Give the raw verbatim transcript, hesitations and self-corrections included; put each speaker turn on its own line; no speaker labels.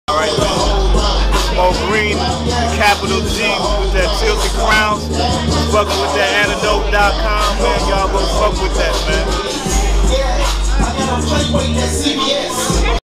Alright, Mo Green, the capital G with that tilted crowns. Fucking with that antidote dot com, man. Y'all go fuck with that, man.